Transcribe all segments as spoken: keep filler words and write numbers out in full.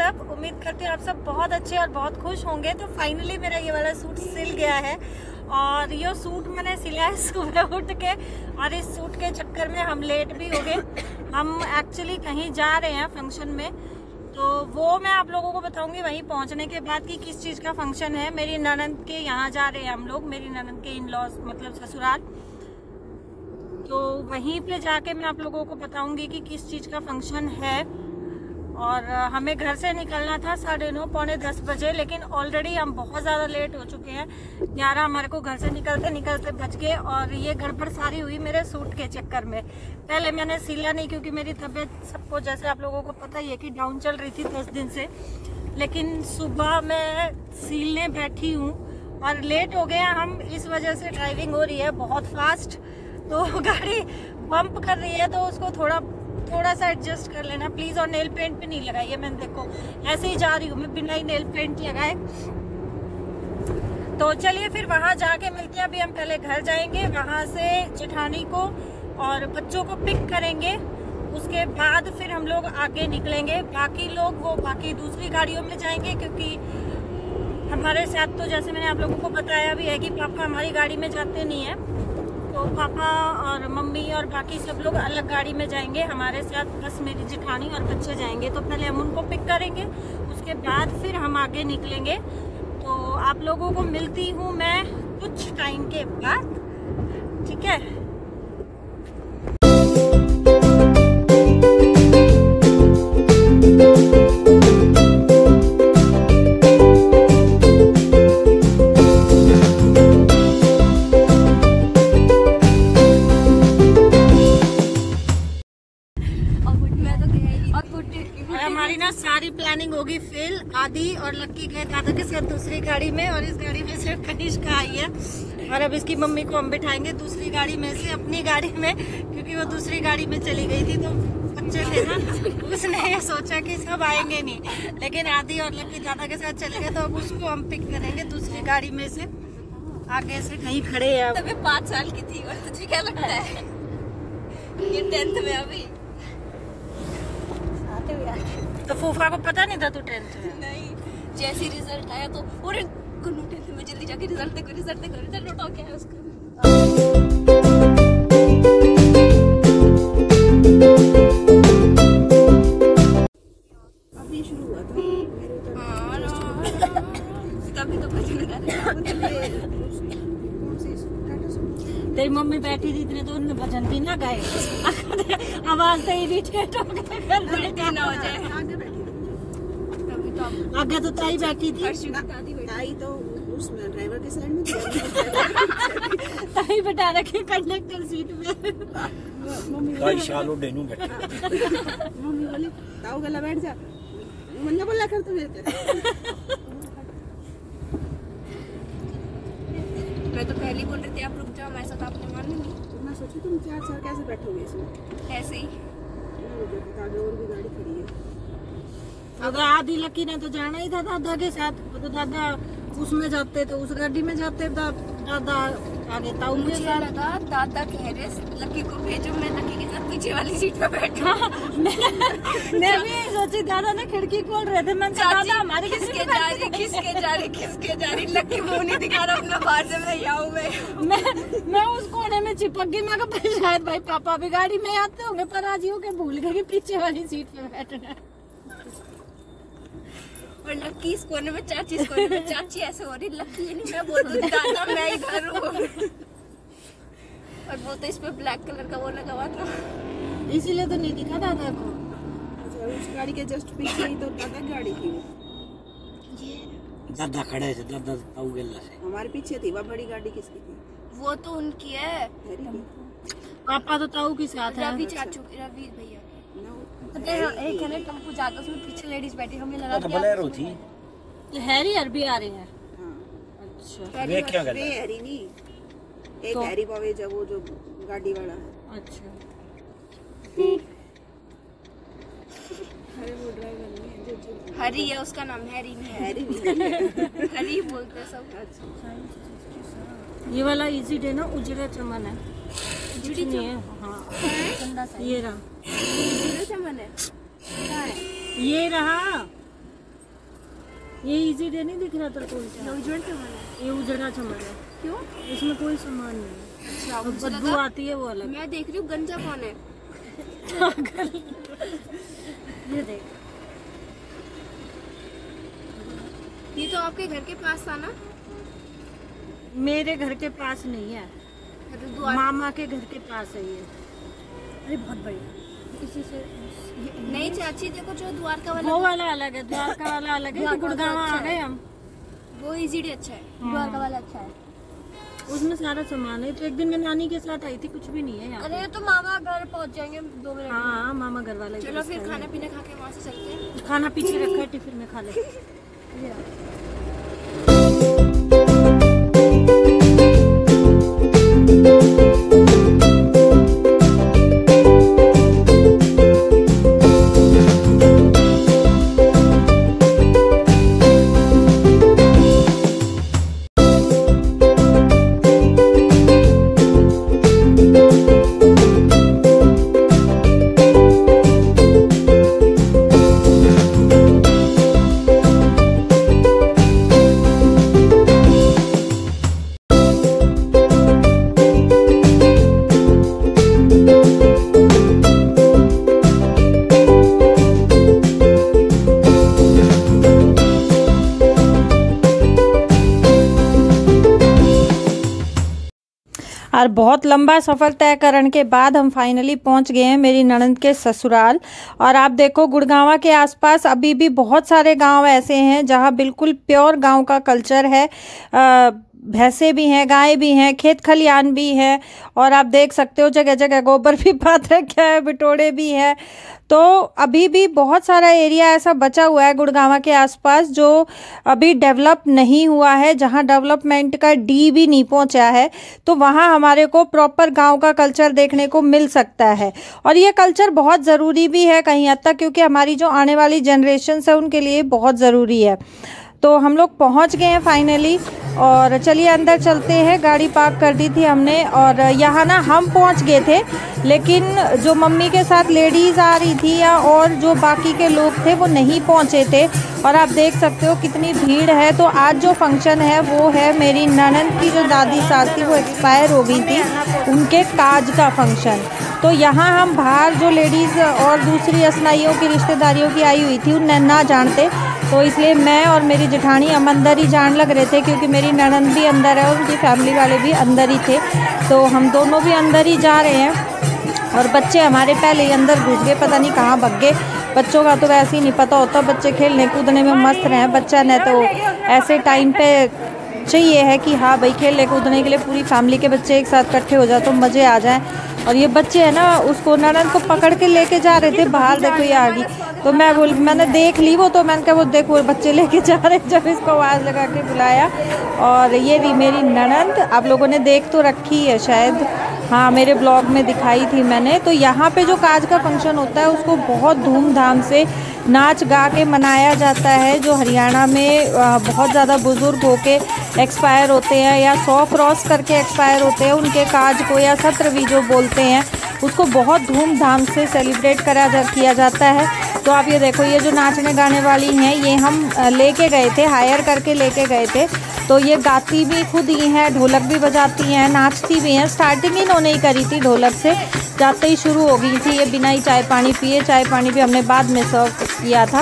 सब? उम्मीद करती हूँ आप सब बहुत अच्छे और बहुत खुश होंगे। तो फाइनली मेरा ये वाला सूट सिल गया है और ये सूट मैंने सिला है सुबह उठ के, और इस सूट के चक्कर में हम लेट भी हो गए। हम एक्चुअली कहीं जा रहे हैं फंक्शन में, तो वो मैं आप लोगों को बताऊंगी वहीं पहुंचने के बाद कि किस चीज़ का फंक्शन है। मेरी ननद के यहाँ जा रहे हैं हम लोग, मेरी ननद के इन लॉज मतलब ससुराल। तो वहीं पे जाके मैं आप लोगों को बताऊंगी कि किस चीज़ का फंक्शन है। और हमें घर से निकलना था साढ़े नौ पौने दस बजे, लेकिन ऑलरेडी हम बहुत ज़्यादा लेट हो चुके हैं। ग्यारह हमारे को घर से निकलते निकलते बच गए, और ये गड़बड़ सारी हुई मेरे सूट के चक्कर में। पहले मैंने सिला नहीं क्योंकि मेरी तबीयत सबको जैसे आप लोगों को पता ही है कि डाउन चल रही थी दस दिन से। लेकिन सुबह मैं सिलने बैठी हूँ और लेट हो गए हम, इस वजह से ड्राइविंग हो रही है बहुत फास्ट। तो गाड़ी बम्प कर रही है, तो उसको थोड़ा थोड़ा सा एडजस्ट कर लेना प्लीज। और नेल पेंट भी नहीं लगाई है मैंने, देखो ऐसे ही जा रही हूँ मैं बिना ही नेल पेंट लगाए। तो चलिए फिर वहां जाके मिलते हैं। अभी हम पहले घर जाएंगे, वहां से जेठानी को और बच्चों को पिक करेंगे, उसके बाद फिर हम लोग आगे निकलेंगे। बाकी लोग वो बाकी दूसरी गाड़ियों में जाएंगे, क्योंकि हमारे साथ तो जैसे मैंने आप लोगों को बताया भी है कि पापा हमारी गाड़ी में जाते नहीं है, तो पापा और मम्मी और बाकी सब लोग अलग गाड़ी में जाएंगे। हमारे साथ बस मेरी जेठानी और बच्चे जाएंगे। तो पहले हम उनको पिक करेंगे, उसके बाद फिर हम आगे निकलेंगे। तो आप लोगों को मिलती हूँ मैं कुछ टाइम के बाद, ठीक है? सारी प्लानिंग होगी फेल। आदि और लक्की गए दादा के साथ दूसरी गाड़ी में, और इस गाड़ी में सिर्फ कनिष्का आई है। और अब इसकी मम्मी को हम बिठाएंगे दूसरी गाड़ी में से अपनी गाड़ी में, क्योंकि वो दूसरी गाड़ी में चली गई थी। तो बच्चे थे ना, उसने ये सोचा कि सब आएंगे नहीं, लेकिन आदि और लक्की दादा के साथ चले गए। तो अब उसको हम पिक करेंगे दूसरी गाड़ी में से, आगे से कहीं खड़े हैं। तब मैं पाँच साल की थी, और तुझे क्या लगता है ये टेंथ में अभी? तो फूफा को पता नहीं था तू टेंथ में? नहीं, जैसे रिजल्ट आया तो और गुन्नू टेंथ में जल्दी जाके रिजल्ट देखो रिजल्ट देखो रिजल्ट उठाओ क्या है उसका। अभी शुरू हुआ था। तभी तो तेरी मम्मी बैठी थी इतने तो उनमें भजन भी ना गाए, आवाज से इरिटेट हो गए ना हो जाए। आगे तो ताई बैठी थी, ताई तो उसमें ड्राइवर के साइड में ताई बैठा रखी कंडक्टर सीट में। मम्मी शालो डेनू बैठा, मम्मी बोली ताऊ गला बैठ जा, मन्ना बोला कर तू मेरे। मैं तो पहले बोल रही थी आप रुक जाओ, मैं साथ आपने मान ली। मैं सोची तुम चार चार कैसे बैठोगे इसमें? ऐसे ही आगे और भी गाड़ी खड़ी है। अगर आदि लकी ने तो जाना ही था दादा के साथ, तो दादा उसमें जाते तो उस गाड़ी में जाते, दादा आगे ताऊ के मुझे साथ। लगा दादा कह रहे लकी को भेजो, मैं लकी के साथ पीछे वाली सीट पे बैठा। मैं भी सोची, दादा ने खिड़की खोल रहे थे, मैं दादा हमारे खिसके जा रही खिसके जा रही खिसके जा रही लकी मुंह नहीं दिखा रहा अपना बाहर से। मैं यहाँ मैं मैं मैं उस कोने में चिपक गई। मैं कहा शायद भाई पापा भी गाड़ी में आते होंगे, पर आज हो के भूल गए कि पीछे वाली सीट पे बैठना है। और लक्की इस कोने में, चाची इस कोने में। चाची ऐसे हो रही, लक्की ये नहीं, मैं बोल रही दादा मैं इधर हूँ। और वो तो इस पे ब्लैक कलर का वो लगा हुआ था, इसीलिए तो नहीं दिखा दादा को। अच्छा, उस गाड़ी के जस्ट पीछे ही तो दादा गाड़ी थी। दादा खड़े थे, दादा ताऊ गेला से हमारे पीछे थी। वह बड़ी गाड़ी किसकी थी? वो तो उनकी है। पापा तो ताऊ के साथ है। रवि चाचू, रवि भैया एक है ना टेम्पो जाकर उसमें पीछे लेडीज बैठी, हमें लगा तो बोलेरो थी। तो हैरी अरबी आ रहे हैं। हाँ। अच्छा वे क्या कर वे हैरी नहीं, एक तो? हैरी बावेजा वो जो गाड़ी वाला है। अच्छा अरे वो ड्राइवर नहीं है जो जो हरी है उसका नाम, हैरी नहीं है। हैरी नहीं हरी बोलते हैं सब। अच्छा, ये वाला इजी डे ना उजड़ा चमन है, जुड़ी नहीं है। हाँ गंदा सा ये रहा, जुड़ी चमन है। ये रहा ये इजी डे नहीं दिख रहा था कोई सा? उजड़ के वाला ये उजड़ा सामान है, क्यों? इसमें कोई सामान नहीं है। अच्छा, अब मुझे बदबू लगा- आती है वो अलग। मैं देख रही हूँ गंजा कौन है। ये देख, ये तो आपके घर के पास था ना? मेरे घर के पास नहीं है, तो द्वार मामा के घर के पास है ये। अरे बहुत बढ़िया। इसी से नहीं चाची, देखो जो द्वारका वाला वो वाला अलग है, द्वारका वाला अलग है। गुड़गांव आ गए हम, वो इजी डे अच्छा है। द्वारका वाला अच्छा है। उसमें सारा सामान है। तो एक दिन मैं नानी के साथ आई थी, कुछ भी नहीं है यहाँ। अरे तो मामा घर पहुँच जाएंगे दो मिनट। हाँ, मामा घर वाला। चलो फिर खाना पीना खा के वहाँ से चलते हैं। खाना पीछे रखा है, टिफिन में खा ले। और बहुत लंबा सफ़र तय करने के बाद हम फाइनली पहुंच गए हैं मेरी ननंद के ससुराल। और आप देखो गुड़गांव के आसपास अभी भी बहुत सारे गांव ऐसे हैं जहां बिल्कुल प्योर गांव का कल्चर है। भैंसे भी हैं, गाय भी हैं, खेत खलियान भी हैं। और आप देख सकते हो जगह जगह गोबर भी पात रखा है, बिटोड़े भी हैं। तो अभी भी बहुत सारा एरिया ऐसा बचा हुआ है गुड़गांव के आसपास जो अभी डेवलप नहीं हुआ है, जहां डेवलपमेंट का डी भी नहीं पहुंचा है। तो वहां हमारे को प्रॉपर गांव का कल्चर देखने को मिल सकता है। और ये कल्चर बहुत ज़रूरी भी है कहीं हद तक, क्योंकि हमारी जो आने वाली जनरेशन है उनके लिए बहुत ज़रूरी है। तो हम लोग पहुंच गए हैं फाइनली। और चलिए अंदर चलते हैं। गाड़ी पार्क कर दी थी हमने और यहाँ ना हम पहुंच गए थे, लेकिन जो मम्मी के साथ लेडीज़ आ रही थी या और जो बाकी के लोग थे वो नहीं पहुंचे थे। और आप देख सकते हो कितनी भीड़ है। तो आज जो फंक्शन है वो है मेरी ननंद की जो दादी सास थी वो एक्सपायर हो गई थी, उनके काज का फंक्शन। तो यहाँ हम बाहर जो लेडीज़ और दूसरी असनाइयों की रिश्तेदारियों की आई हुई थी उन्हें ना जानते, तो इसलिए मैं और मेरी जेठानी हम अंदर ही जान लग रहे थे, क्योंकि मेरी ननंद भी अंदर है और उनकी फैमिली वाले भी अंदर ही थे। तो हम दोनों भी अंदर ही जा रहे हैं। और बच्चे हमारे पहले ही अंदर घुस गए, पता नहीं कहाँ भग गए। बच्चों का तो वैसे ही नहीं पता होता, बच्चे खेलने कूदने में मस्त रहे। बच्चा ने तो ऐसे टाइम पे चाहिए है कि हाँ भाई खेलने कूदने के लिए पूरी फैमिली के बच्चे एक साथ इकट्ठे हो जाए तो मज़े आ जाएं। और ये बच्चे है ना उसको ननंद को पकड़ के लेके जा रहे थे बाहर, देखो ये आ गई। तो मैं बोल मैंने देख ली वो, तो मैंने कहा वो देखो वो बच्चे लेके जा रहे हैं, जब इसको आवाज़ लगा के बुलाया। और ये रही मेरी ननंद, आप लोगों ने देख तो रखी है शायद, हाँ मेरे ब्लॉग में दिखाई थी मैंने। तो यहाँ पे जो काज का फंक्शन होता है उसको बहुत धूमधाम से नाच गा के मनाया जाता है। जो हरियाणा में बहुत ज़्यादा बुज़ुर्ग होके एक्सपायर होते हैं या सौ क्रॉस करके एक्सपायर होते हैं, उनके काज को या सत्रवी जो बोलते हैं उसको बहुत धूमधाम से सेलिब्रेट करा जा किया जाता है। तो आप ये देखो, ये जो नाचने गाने वाली हैं ये हम लेके गए थे, हायर करके लेके गए थे। तो ये गाती भी खुद ही हैं, ढोलक भी बजाती हैं, नाचती भी हैं। स्टार्टिंग इन्होंने ही करी थी ढोलक से, जाते ही शुरू हो गई थी। ये बिना ही चाय पानी पिए, चाय पानी भी हमने बाद में सर्व किया था।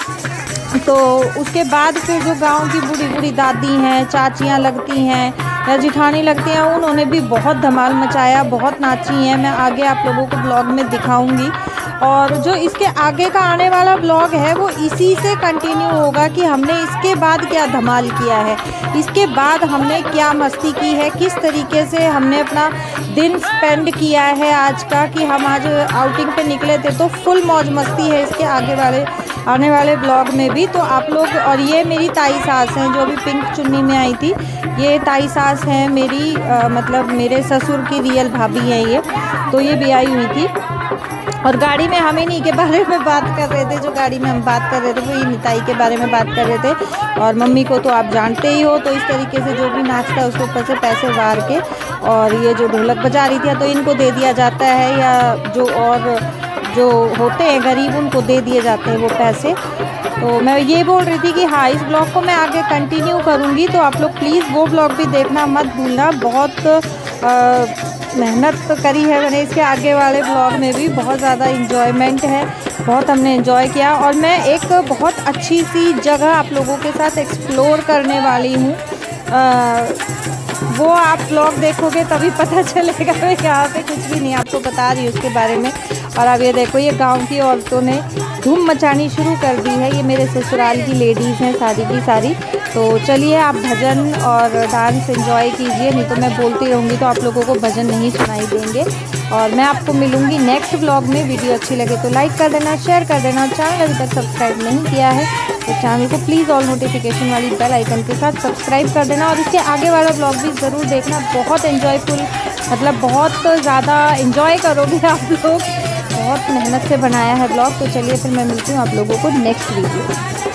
तो उसके बाद फिर जो गांव की बूढ़ी बूढ़ी दादी हैं, चाचियां लगती हैं या जिठानी लगती हैं, उन्होंने भी बहुत धमाल मचाया, बहुत नाची हैं। मैं आगे आप लोगों को ब्लॉग में दिखाऊंगी। और जो इसके आगे का आने वाला ब्लॉग है वो इसी से कंटिन्यू होगा कि हमने इसके बाद क्या धमाल किया है, इसके बाद हमने क्या मस्ती की है, किस तरीके से हमने अपना दिन स्पेंड किया है आज का, कि हम आज आउटिंग पे निकले थे। तो फुल मौज मस्ती है इसके आगे वाले आने वाले ब्लॉग में भी। तो आप लोग, और ये मेरी ताई सास हैं जो अभी पिंक चुन्नी में आई थी, ये ताई सास हैं मेरी, आ, मतलब मेरे ससुर की रियल भाभी हैं ये। तो ये भी आई हुई थी। और गाड़ी में हम इन्हीं के बारे में बात कर रहे थे, जो गाड़ी में हम बात कर रहे थे वो निताई के बारे में बात कर रहे थे। और मम्मी को तो आप जानते ही हो, तो इस तरीके से जो भी नाचता है उसके ऊपर से पैसे वार के, और ये जो ढोलक बजा रही थी तो इनको दे दिया जाता है, या जो और जो होते हैं गरीब उनको दे दिए जाते हैं वो पैसे। तो मैं ये बोल रही थी कि हाँ, इस ब्लॉग को मैं आगे कंटिन्यू करूँगी, तो आप लोग प्लीज़ वो ब्लॉग भी देखना मत भूलना। बहुत आ, मेहनत तो करी है मैंने इसके आगे वाले ब्लॉग में भी, बहुत ज़्यादा इन्जॉयमेंट है, बहुत हमने इन्जॉय किया। और मैं एक बहुत अच्छी सी जगह आप लोगों के साथ एक्सप्लोर करने वाली हूँ, वो आप ब्लॉग देखोगे तभी पता चलेगा। मैं यहाँ से कुछ भी नहीं आपको बता रही हूँ उसके बारे में। और अब ये देखो, ये गांव की औरतों ने धूम मचानी शुरू कर दी है। ये मेरे ससुराल की लेडीज़ हैं सारी की सारी। तो चलिए आप भजन और डांस एंजॉय कीजिए, नहीं तो मैं बोलती रहूँगी तो आप लोगों को भजन नहीं सुनाई देंगे। और मैं आपको मिलूँगी नेक्स्ट ब्लॉग में। वीडियो अच्छी लगे तो लाइक कर देना, शेयर कर देना। चैनल अभी तक सब्सक्राइब नहीं किया है तो चैनल को प्लीज़ ऑल नोटिफिकेशन वाली बेल आइकन के साथ सब्सक्राइब कर देना। और इसके आगे वाला ब्लॉग भी ज़रूर देखना, बहुत एंजॉयफुल, मतलब बहुत ज़्यादा एंजॉय करोगे आप लोग। बहुत मेहनत से बनाया है ब्लॉग। तो चलिए फिर मैं मिलती हूँ आप लोगों को नेक्स्ट वीडियो।